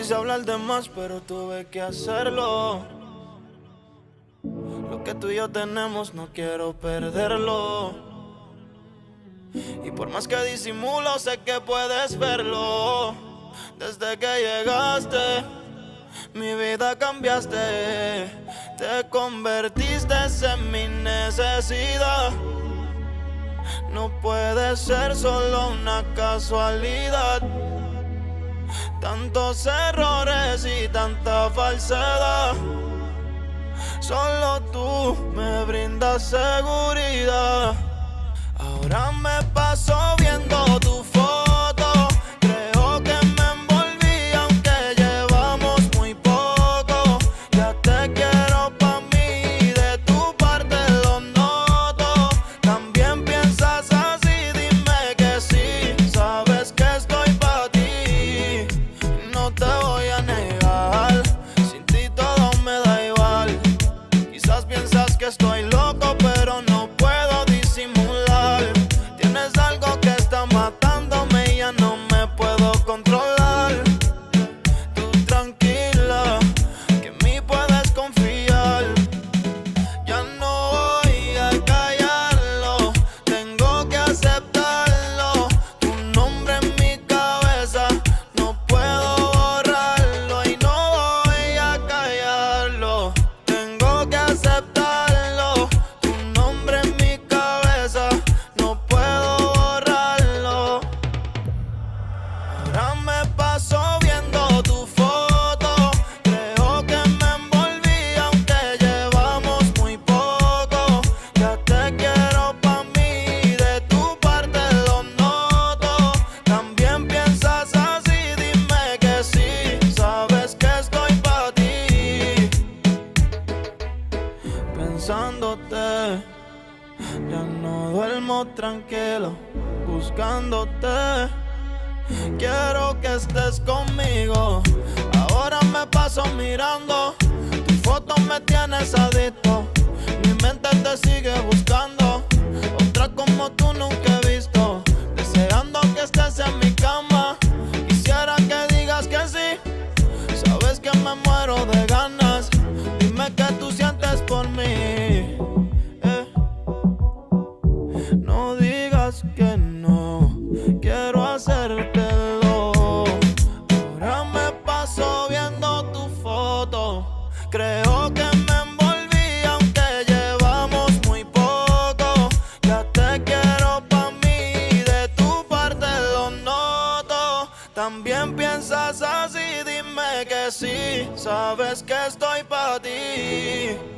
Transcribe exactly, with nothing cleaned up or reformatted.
quise hablar de más, pero tuve que hacerlo. Lo que tú y yo tenemos no quiero perderlo. Y por más que disimulo, sé que puedes verlo. Desde que llegaste, mi vida cambiaste. Te convertiste en mi necesidad. No puede ser solo una casualidad. Tantos errores y tanta falsedad. Solo tú me brindas seguridad. Ahora me paso viendo tu foto. Creo que me envolví aunque llevamos muy poco. Ya te quiero pa' mí, de tu parte lo noto. También piensas así, dime que sí. Sabes que estoy pa' ti, no te voy a negar. Sin ti todo me da igual. Quizás piensas que estoy loco, pero no puedo disimular. Tienes algo que está matándome y ya no me puedo controlar. Tú tranquila, que en mí puedes confiar. Ya no voy a callarlo, tengo que aceptarlo. Tu nombre en mi cabeza, no puedo borrarlo. Y no voy a callarlo, tengo que aceptarlo. Tu nombre en mi cabeza, no puedo borrarlo. Ahora me paso viendo tu foto. Creo que me envolví aunque llevamos muy poco. Ya te quiero pa' mí, de tu parte lo noto. También piensas así, dime que sí. Sabes que estoy pa' ti. Pensándote, ya no duermo tranquilo, buscándote. Quiero que estés conmigo. Ahora me paso mirando tu foto, me tienes adicto. Mi mente te sigue buscando. Otra como tú nunca he visto. Deseando que estés en mi cama. Quisiera que digas que sí. Sabes que me muero de ganas. Dime que tú sientes por mí. eh. No digas que no, quiero hacértelo. Ahora me paso viendo tu foto. Creo que me envolví aunque llevamos muy poco. Ya te quiero pa' mí, de tu parte lo noto. También piensas así, dime que sí. Sabes que estoy pa' ti.